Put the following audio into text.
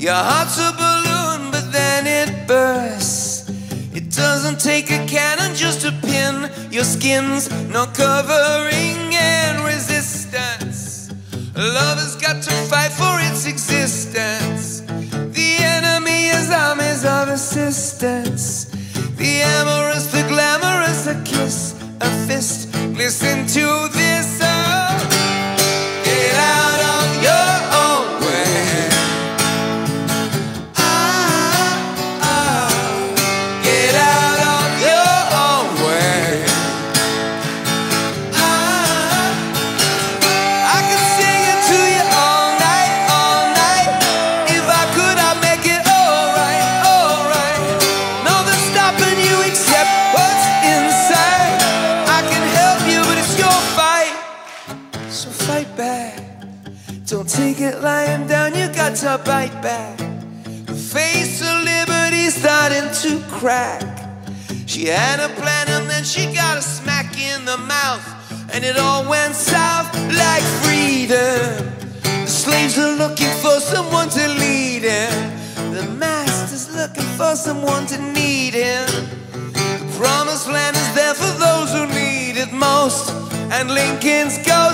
Your heart's a balloon, but then it bursts. It doesn't take a cannon just to pin your skin's not covering and resistance. Love has got to fight for its existence. The enemy is armies of assistance. The amorous, the glamorous, a kiss, a fist. Listen to this, get out of your own way. Get out of your own way. I can sing it to you all night, all night. If I could, I'd make it alright, alright. Nothing's stopping you except what's inside. I can help you, but it's your fight. So fight back. Don't take it lying down, you got to bite back. The face of liberty's starting to crack. She had a plan and then she got a smack in the mouth, and it all went south like freedom. The slaves are looking for someone to lead him. The master's looking for someone to need him. The promised land is there for those who need it most, and Lincoln's going